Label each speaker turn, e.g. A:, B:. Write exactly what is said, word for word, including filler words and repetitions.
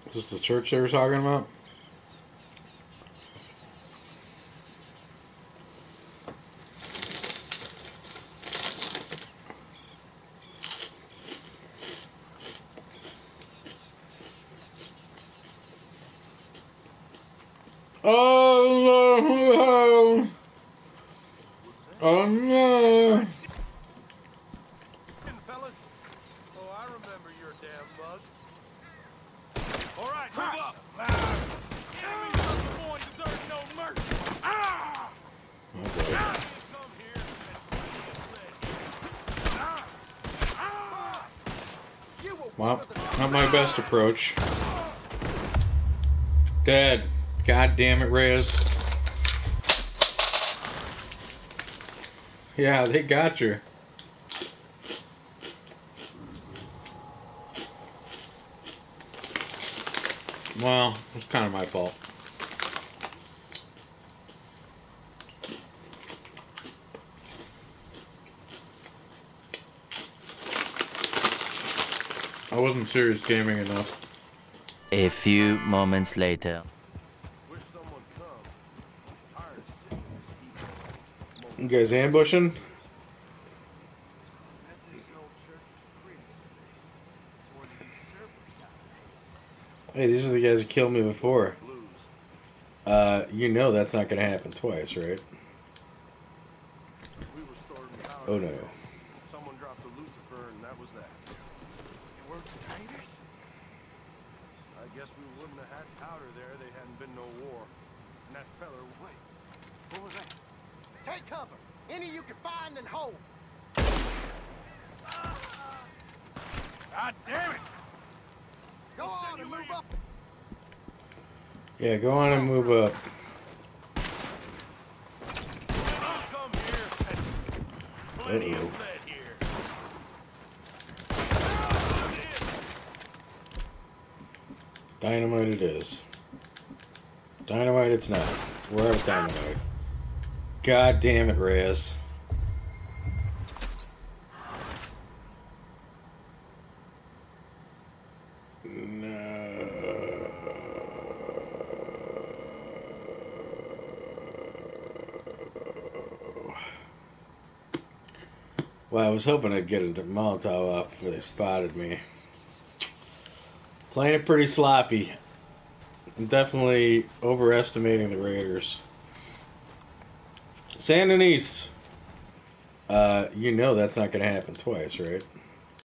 A: Is this the church they were talking about? Oh no! Oh no!
B: Fellas. Oh, I remember your damn mug. All right, move up. Enemies of the born deserve no mercy. Ah!
A: Okay.
B: Come here and
A: Well, not my best approach. Dead. God damn it, Raz. Yeah, they got you. Well, it's kind of my fault. I wasn't serious gaming enough.
C: A few moments later.
B: wish someone come. I'm tired of sitting in this
A: You guys ambushing? Hey, these are the guys who killed me before. Uh, you know that's not gonna happen twice, right?
B: We were stored in power.
A: Oh no.
B: Someone dropped a Lucifer and that was that. It works traders? I guess we wouldn't have had powder there. They hadn't been no war. And that feller, wait, what was that? Take cover. Any you can find and hold. God damn it! Go on and move up.
A: Yeah, go on and move up.
B: Come here. Plenty of lead here.
A: Dynamite it is. Dynamite it's not. We're out of dynamite. God damn it, Raz. Well, I was hoping I'd get a Molotov up before they spotted me. Playing it pretty sloppy. I'm definitely overestimating the Raiders. San Denise. Uh, you know that's not going to happen twice, right?